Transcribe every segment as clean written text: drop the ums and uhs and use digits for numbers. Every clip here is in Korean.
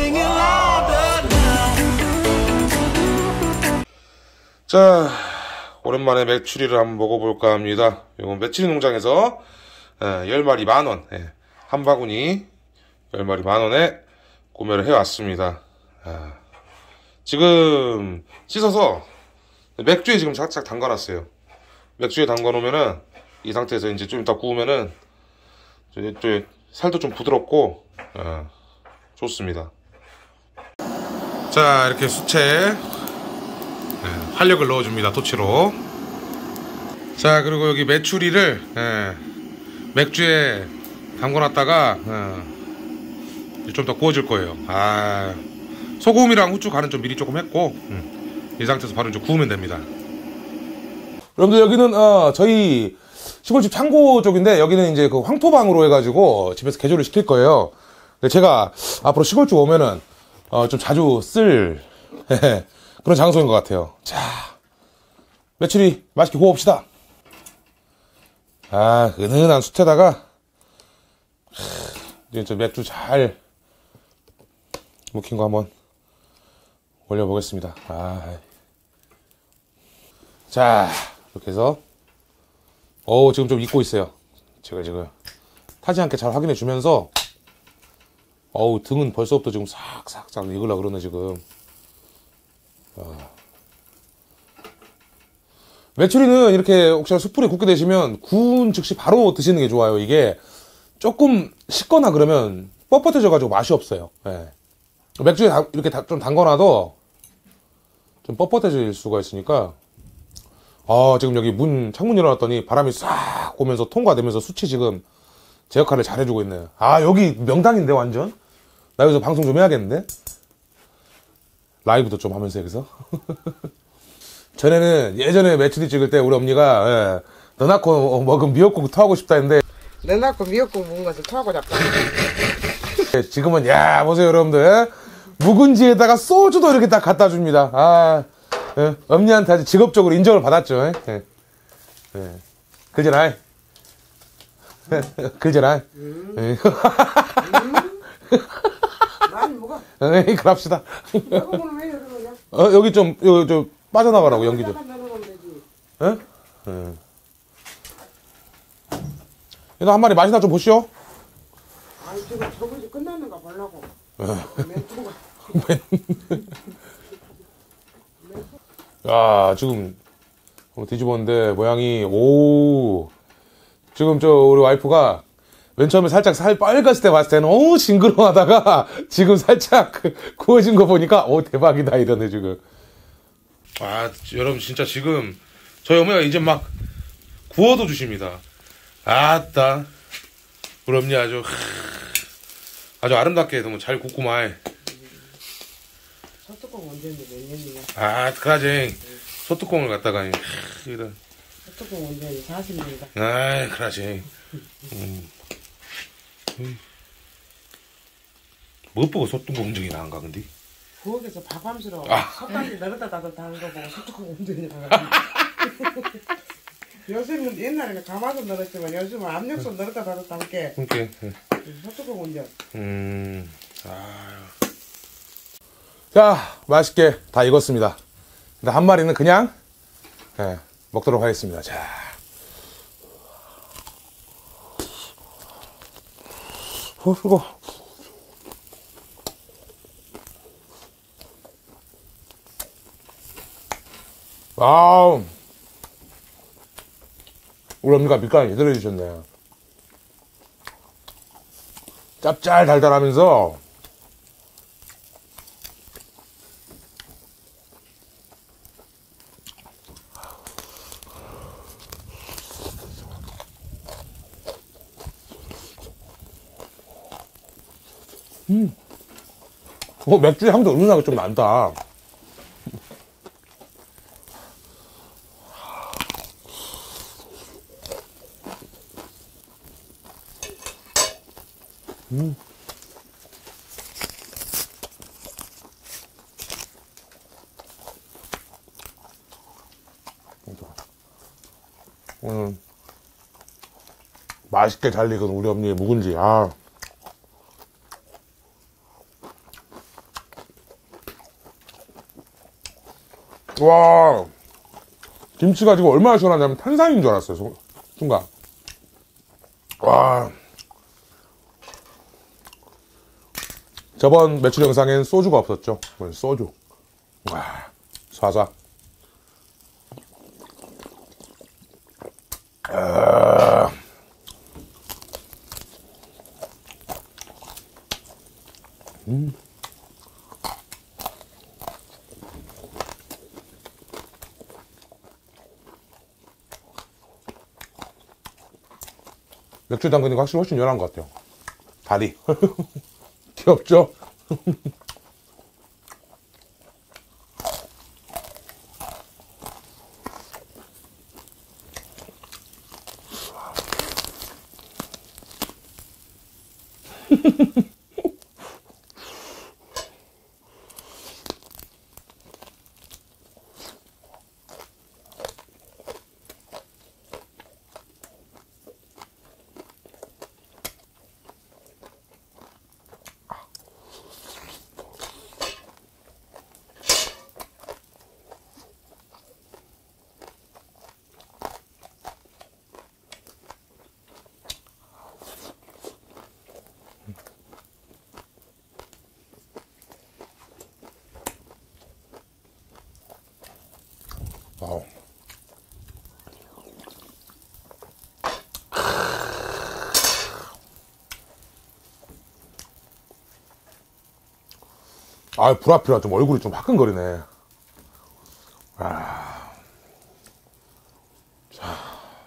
자, 오랜만에 메추리를 한번 먹어볼까 합니다. 이건 메추리 농장에서 10마리 만원, 한 바구니 10마리 만원에 구매를 해왔습니다. 지금 씻어서 맥주에 지금 살짝 담가놨어요. 맥주에 담가놓으면은 이 상태에서 이제 좀 이따 구우면은 살도 좀 부드럽고 좋습니다. 자, 이렇게 수채 활력을 넣어줍니다. 토치로. 자, 그리고 여기 메추리를 맥주에 담궈놨다가 좀 더 구워줄 거예요. 소금이랑 후추 간은 좀 미리 조금 했고 이 상태에서 바로 이제 구우면 됩니다. 여러분들, 여기는 저희 시골집 창고 쪽인데, 여기는 이제 그 황토방으로 해가지고 집에서 개조를 시킬 거예요. 근데 제가 앞으로 시골집 오면은 좀 자주 쓸 그런 장소인 것 같아요. 자, 메추리 맛있게 구워봅시다. 은은한 숯에다가 이제 맥주 잘 묵힌 거 한번 올려보겠습니다. 자, 이렇게 해서 지금 좀 익고 있어요. 제가 지금 타지 않게 잘 확인해 주면서 등은 벌써부터 지금 싹싹싹 익으려고 그러네 지금. 메추리는 이렇게 혹시나 숯불에 굽게 되시면 구운 즉시 바로 드시는 게 좋아요. 이게 조금 식거나 그러면 뻣뻣해져 가지고 맛이 없어요. 맥주에 이렇게 좀 담궈놔도 좀 뻣뻣해질 수가 있으니까. 지금 여기 창문 열어놨더니 바람이 싹 오면서 통과되면서 숯이 지금 제 역할을 잘 해주고 있네요. 여기 명당인데 완전. 나 여기서 방송 좀 해야겠는데. 라이브도 좀 하면서 여기서. 전에는 예전에 메추리 찍을 때 우리 엄니가 너 낳고 먹은 미역국 토하고 싶다 했는데, 너 낳고 미역국 먹은 것을 토하고 잡다. 지금은 보세요 여러분들, 묵은지에다가 소주도 이렇게 딱 갖다 줍니다. 엄니한테 아주 직업적으로 인정을 받았죠. 그러잖아. 그러잖아. 많이 먹어. 그럽시다. 먹으면 왜 이러냐? 여기 좀 빠져나가라고, 연기 좀. 얘도 한 마리 맛이나 좀 보시오. 지금 저번주 끝났는가 보려고. 멘토가. 지금 뒤집었는데 모양이, 지금 우리 와이프가 맨 처음에 살짝 살 빨갛을 때 봤을 때는 징그러워하다가 지금 살짝 구워진 거 보니까 대박이다 이러네 지금. 여러분, 진짜 지금 저희 어머니가 이제 막 구워도 주십니다. 아따, 우리 어머니 아주 아름답게 너무 잘 굽구만. 소뚜껑 언제인데 몇 년이야? 그러지. 소뚜껑을 갖다가 이런. 소뚜껑 언제인데 40년이다. 그러지. 뭐 보고 소뚜껑 운전이 나은가 근데? 부엌에서 밥함스러워. 솥단지 넣었다 닫았다 하는 거 보고 소뚜껑 운전이 나가지고. 요즘은 옛날에는 가마솥 넣었지만 요즘은 압력솥 넣었다 닫았다 함께. 소뚜껑 운전. 자, 맛있게 다 익었습니다. 근데 한 마리는 그냥 먹도록 하겠습니다. 자, 이거 우리 언니가 밑간을 제대로 해주셨네. 짭짤 달달하면서 맥주 향도 은은하게 좀 난다. 맛있게 잘 익은 우리 언니의 묵은지. 와, 김치가 지금 얼마나 시원하냐면 탄산인 줄 알았어요, 순간. 와. 저번 매출 영상엔 소주가 없었죠. 소주. 와, 사사. 맥주 담그니까 확실히 훨씬 연한 것 같아요. 다리. 귀엽죠? 와우. 아, 불앞이라 좀 얼굴이 좀 화끈거리네. 아. 자.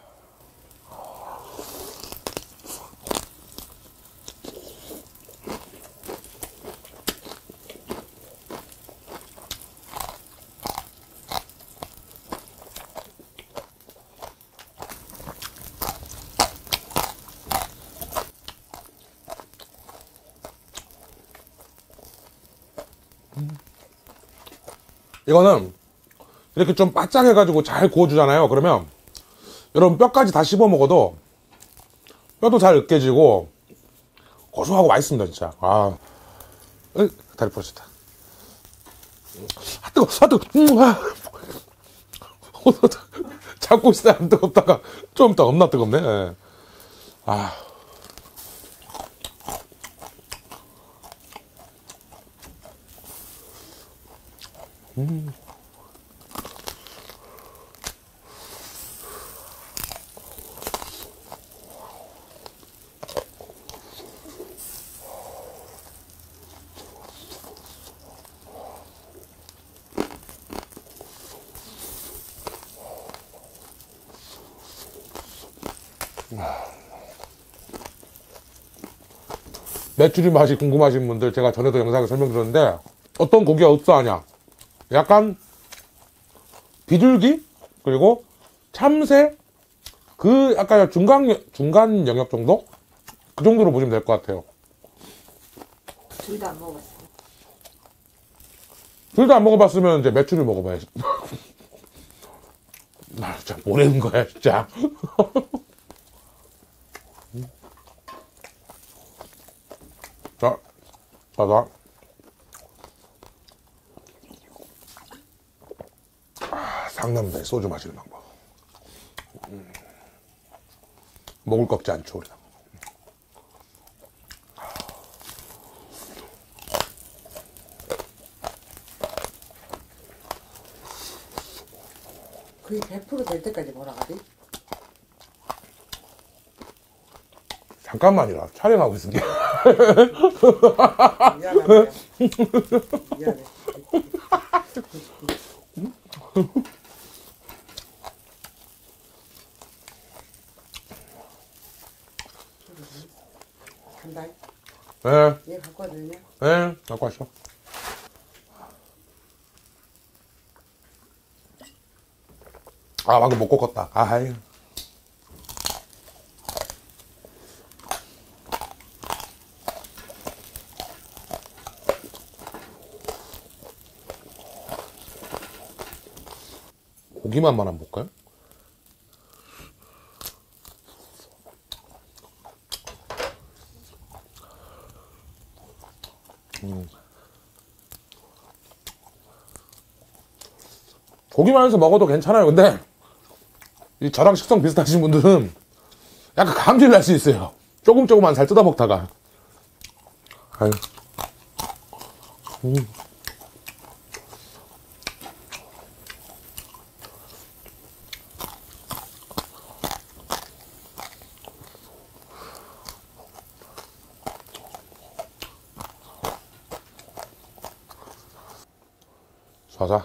이거는 이렇게 좀 바짝 해가지고 잘 구워주잖아요. 그러면 여러분 뼈까지 다 씹어 먹어도 뼈도 잘 으깨지고 고소하고 맛있습니다, 진짜. 아, 다리 부러졌다. 아, 뜨거, 아, 뜨거. 잡고 있을 때 안 뜨겁다가 좀 이따 겁나 뜨겁네. 예. 아. 메추리 맛이 궁금하신 분들 제가 전에도 영상에 설명드렸는데 어떤 고기가 흡사하냐, 약간 비둘기 그리고 참새 그 약간 중간 영역 정도? 그 정도로 보시면 될 것 같아요. 둘 다 안 먹어봤어. 둘 다 안 먹어봤으면 이제 메추리 먹어봐야지. 나 진짜 뭐라는 거야 진짜. 자, 자자. 상남자의 소주 마시는 방법. 먹을 거 없지 않죠, 우리가. 거의 100%될 때까지 뭐라 하지? 잠깐만이라 촬영하고 있을게. 미안하네요. 미안해. 간다. 네, 얘 갖고 와도 되냐? 네, 갖고 왔어. 아, 방금 못 꺾었다. 아이. 고기만만 한번 볼까요? 고기만 해서 먹어도 괜찮아요. 근데 이 저랑 식성 비슷하신 분들은 약간 감질 날 수 있어요. 조금만 잘 뜯어 먹다가. 아유. 자자.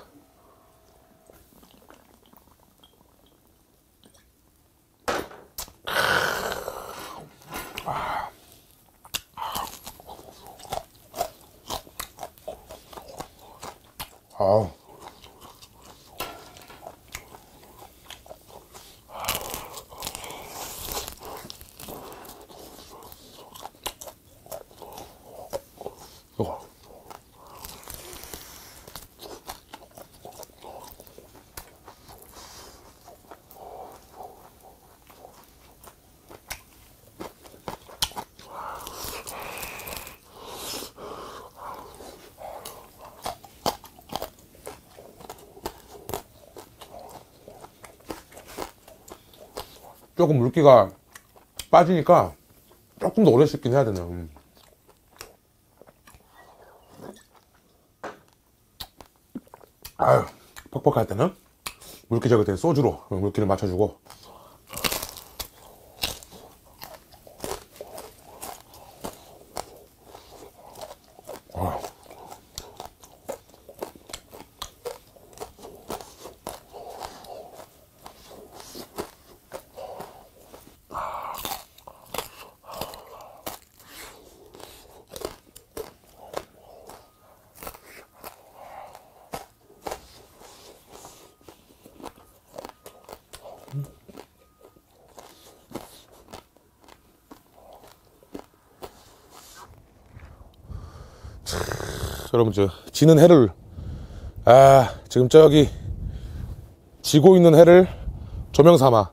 아우. 이거. 조금 물기가 빠지니까 조금 더 오래 씹긴 해야 되네요. 아유, 퍽퍽할 때는 물기 적을 때 소주로 물기를 맞춰주고. 여러분, 지는 해를, 지금 저기 지고 있는 해를 조명 삼아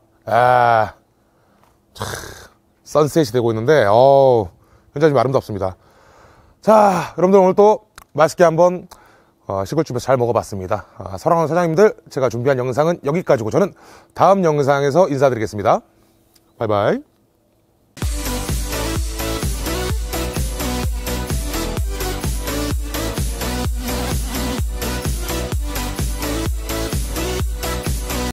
선셋이 되고 있는데 현재 좀 아름답습니다. 자, 여러분들 오늘 또 맛있게 한번 시골집에서 잘 먹어봤습니다. 사랑하는 사장님들, 제가 준비한 영상은 여기까지고 저는 다음 영상에서 인사드리겠습니다. 바이바이.